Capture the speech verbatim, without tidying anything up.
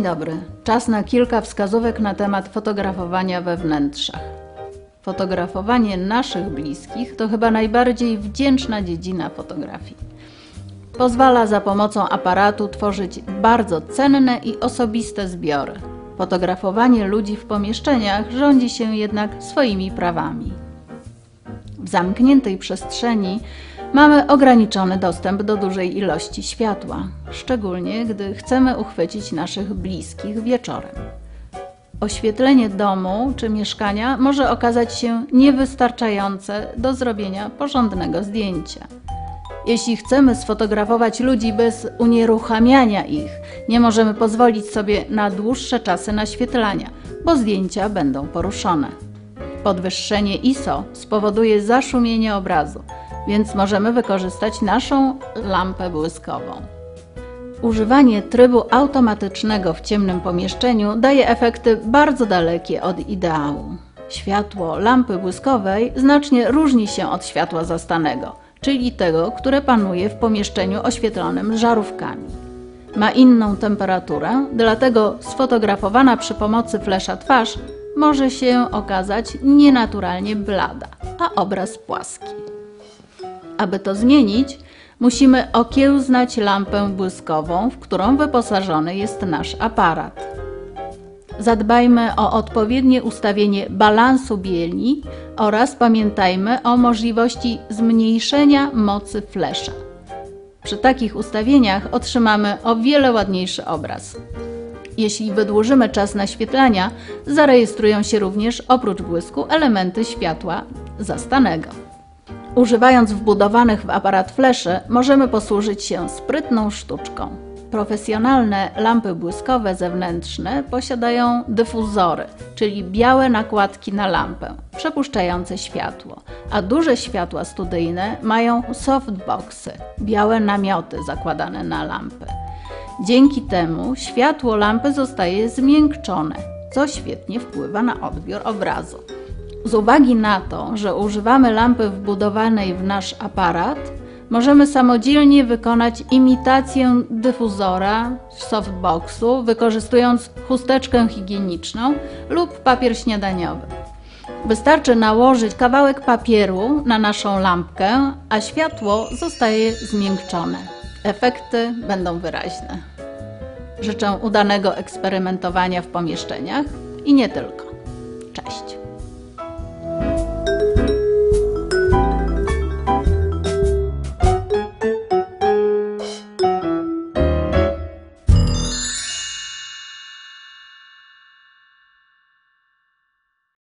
dobry. Czas na kilka wskazówek na temat fotografowania we wnętrzach. Fotografowanie naszych bliskich to chyba najbardziej wdzięczna dziedzina fotografii. Pozwala za pomocą aparatu tworzyć bardzo cenne i osobiste zbiory. Fotografowanie ludzi w pomieszczeniach rządzi się jednak swoimi prawami. W zamkniętej przestrzeni mamy ograniczony dostęp do dużej ilości światła, szczególnie gdy chcemy uchwycić naszych bliskich wieczorem. Oświetlenie domu czy mieszkania może okazać się niewystarczające do zrobienia porządnego zdjęcia. Jeśli chcemy sfotografować ludzi bez unieruchamiania ich, nie możemy pozwolić sobie na dłuższe czasy naświetlania, bo zdjęcia będą poruszone. Podwyższenie I S O spowoduje zaszumienie obrazu, więc możemy wykorzystać naszą lampę błyskową. Używanie trybu automatycznego w ciemnym pomieszczeniu daje efekty bardzo dalekie od ideału. Światło lampy błyskowej znacznie różni się od światła zastanego, czyli tego, które panuje w pomieszczeniu oświetlonym żarówkami. Ma inną temperaturę, dlatego sfotografowana przy pomocy flesza twarz może się okazać nienaturalnie blada, a obraz płaski. Aby to zmienić, musimy okiełznać lampę błyskową, w którą wyposażony jest nasz aparat. Zadbajmy o odpowiednie ustawienie balansu bieli oraz pamiętajmy o możliwości zmniejszenia mocy flesza. Przy takich ustawieniach otrzymamy o wiele ładniejszy obraz. Jeśli wydłużymy czas naświetlania, zarejestrują się również oprócz błysku elementy światła zastanego. Używając wbudowanych w aparat fleszy, możemy posłużyć się sprytną sztuczką. Profesjonalne lampy błyskowe zewnętrzne posiadają dyfuzory, czyli białe nakładki na lampę, przepuszczające światło, a duże światła studyjne mają softboxy, białe namioty zakładane na lampę. Dzięki temu światło lampy zostaje zmiękczone, co świetnie wpływa na odbiór obrazu. Z uwagi na to, że używamy lampy wbudowanej w nasz aparat, możemy samodzielnie wykonać imitację dyfuzora softboxu, wykorzystując chusteczkę higieniczną lub papier śniadaniowy. Wystarczy nałożyć kawałek papieru na naszą lampkę, a światło zostaje zmiękczone. Efekty będą wyraźne. Życzę udanego eksperymentowania w pomieszczeniach i nie tylko. Cześć!